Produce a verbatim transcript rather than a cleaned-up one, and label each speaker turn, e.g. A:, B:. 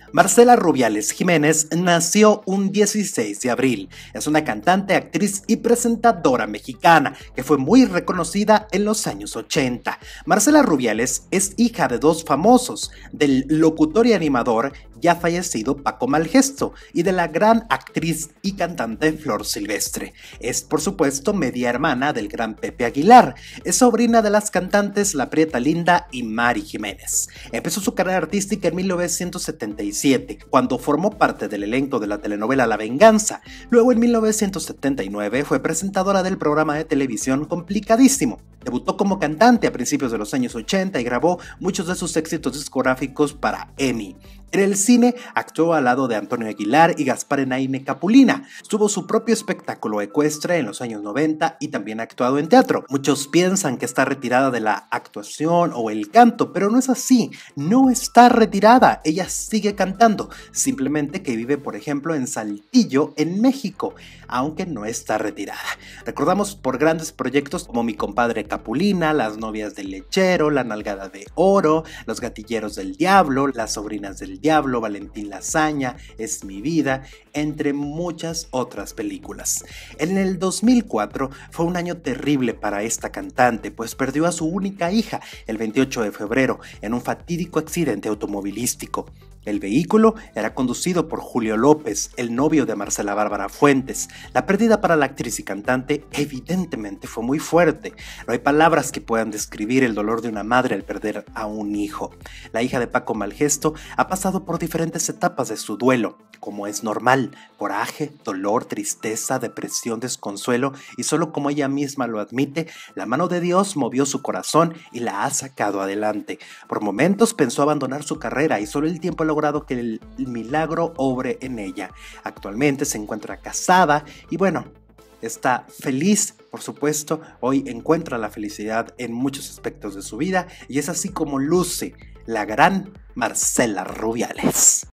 A: Marcela Rubiales Jiménez nació un dieciséis de abril. Es una cantante, actriz y presentadora mexicana que fue muy reconocida en los años ochenta. Marcela Rubiales es hija de dos famosos, del locutor y animador ya fallecido Paco Malgesto y de la gran actriz y cantante Flor Silvestre. Es por supuesto media hermana del gran Pepe Aguilar. Es sobrina de las cantantes La Prieta Linda y Mari Jiménez. Empezó su carrera artística en mil novecientos setenta y siete, cuando formó parte del elenco de la telenovela La Venganza. Luego en mil novecientos setenta y nueve fue presentadora del programa de televisión Complicadísimo. Debutó como cantante a principios de los años ochenta y grabó muchos de sus éxitos discográficos para EMI. En el cine actuó al lado de Antonio Aguilar y Gaspar Enaine Capulina. Tuvo su propio espectáculo ecuestre en los años noventa y también ha actuado en teatro. Muchos piensan que está retirada de la actuación o el canto, pero no es así. No está retirada, ella sigue cantando, simplemente que vive, por ejemplo, en Saltillo, en México, aunque no está retirada. Recordamos por grandes proyectos como Mi Compadre Capulina, Las Novias del Lechero, La Nalgada de Oro, Los Gatilleros del Diablo, Las Sobrinas del Diablo, Valentín Lasaña, Es mi vida, entre muchas otras películas. En el dos mil cuatro fue un año terrible para esta cantante, pues perdió a su única hija el veintiocho de febrero en un fatídico accidente automovilístico. El vehículo era conducido por Julio López, el novio de Marcela Bárbara Fuentes. La pérdida para la actriz y cantante evidentemente fue muy fuerte. No hay palabras que puedan describir el dolor de una madre al perder a un hijo. La hija de Paco Malgesto ha pasado por diferentes etapas de su duelo, como es normal: coraje, dolor, tristeza, depresión, desconsuelo, y solo como ella misma lo admite, la mano de Dios movió su corazón y la ha sacado adelante. Por momentos pensó abandonar su carrera y solo el tiempo ha logrado que el milagro obre en ella. Actualmente se encuentra casada y bueno, está feliz, por supuesto. Hoy encuentra la felicidad en muchos aspectos de su vida y es así como luce la gran Marcela Rubiales.